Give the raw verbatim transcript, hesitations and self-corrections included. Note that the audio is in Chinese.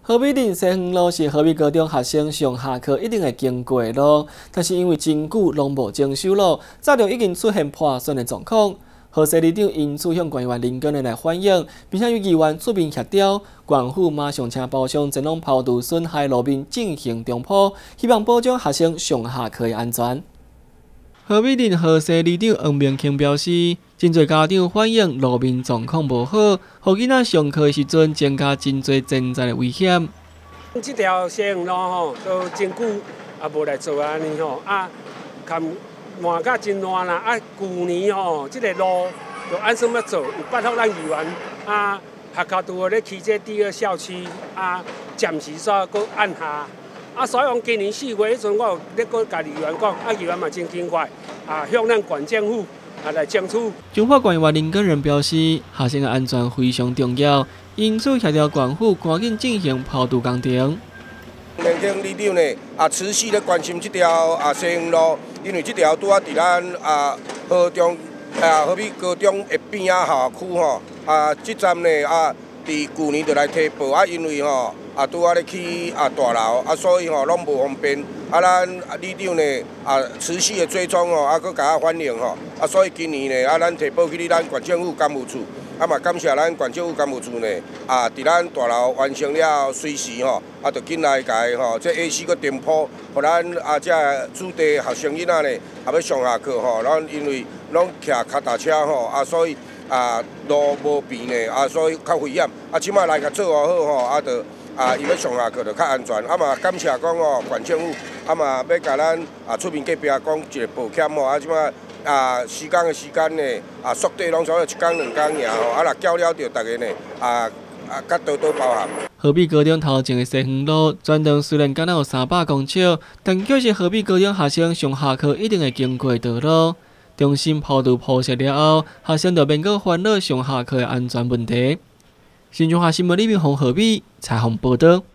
河美林西园路是河美高中学生上下课一定会经过的路，但是因为真久拢无征收路，早就已经出现破损的状况。河西里长因此向官员林根来反映，并且与议员出面协调，县府马上请包商前往抛除损害路面进行重铺，希望保障学生上下课的安全。河美林河西里长黄明庆表示，真侪家长反映路面状况无好，互囡仔上课的时阵增加真侪潜在的危险。 这条西园路吼，都真久也无来做安尼吼，啊，看换甲真烂啦。啊，去年吼，这个路就按什么做？有拜托咱议员啊，学校拄好咧起这第二校区啊，暂时煞搁按下。啊，所以讲今年四月迄阵，我有咧搁甲议员讲，啊，议员嘛真勤快，啊，向咱县政府啊来争取。 中华官员林根仁表示，学生的安全非常重要，因此协调县府赶紧进行抛除工程。 民警里长呢，啊，持续咧关心这条啊西园路，因为这条拄啊伫咱啊河中啊河美高中的边啊校区吼，啊，这站呢啊，伫去年就来提报啊，因为吼。啊，拄啊咧起啊大楼，啊，所以吼拢无方便。啊，咱里长呢啊持续的追踪吼，啊，佮甲我反映吼，啊，所以今年呢啊，咱提报去咱县政府干务处，啊嘛感谢咱县政府干务处呢啊，伫咱大楼完成了随时吼，啊，就紧来甲伊吼，这 A 四个店铺，互咱啊这子弟学生囡仔呢，啊要上下课吼，咱因为拢骑脚踏车吼，啊，所以啊路无便呢，啊，所以较危险，啊，即摆来甲做好好吼，啊，就。啊，伊要上下课就较安全，啊嘛感谢讲哦，县政府啊嘛要甲咱啊出面隔壁讲一个保险吼，啊即摆啊时间的时间呢啊缩短拢所有一天两天尔吼，啊若交了着大家呢啊啊较多多包涵。 河美高中头前的西园路全长虽然敢若有三百公尺，但却是河美高中学生上下课一定会经过的道路。中心抛除铺设了后，学生就免阁烦恼上下课的安全问题。新中华新闻李明宏河美采访报道。